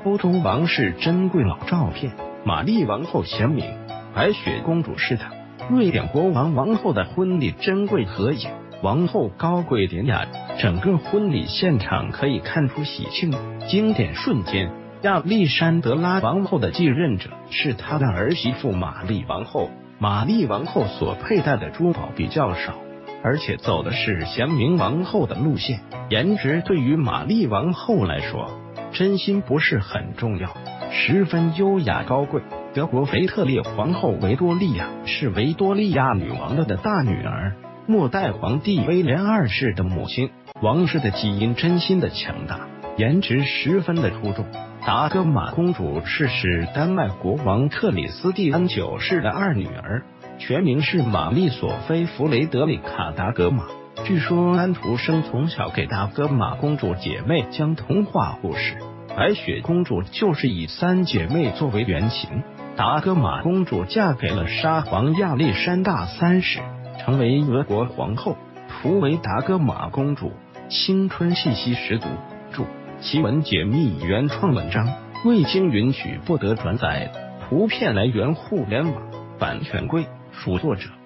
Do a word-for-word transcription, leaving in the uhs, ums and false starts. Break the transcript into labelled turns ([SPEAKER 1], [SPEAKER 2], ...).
[SPEAKER 1] 欧洲王室珍贵老照片，玛丽王后贤明，白雪公主是她，瑞典国王王后的婚礼珍贵合影，王后高贵典雅，整个婚礼现场可以看出喜庆经典瞬间。亚历山德拉王后的继任者是她的儿媳妇玛丽王后，玛丽王后所佩戴的珠宝比较少，而且走的是贤明王后的路线，颜值对于玛丽王后来说真心不是很重要，十分优雅高贵。德国腓特烈皇后维多利亚是维多利亚女王的大女儿，末代皇帝威廉二世的母亲，王室的基因真心的强大，颜值十分的出众。达戈玛公主是使丹麦国王克里斯蒂安九世的二女儿，全名是玛丽索菲弗雷德里卡达戈玛。据说安徒生从小给达戈玛公主姐妹讲童话故事，白雪公主就是以三姐妹作为原型。达戈玛公主嫁给了沙皇亚历山大三世，成为俄国皇后，图为达戈玛公主，青春气息十足。注：奇文解密原创文章，未经允许不得转载，图片来源互联网，版权归属作者。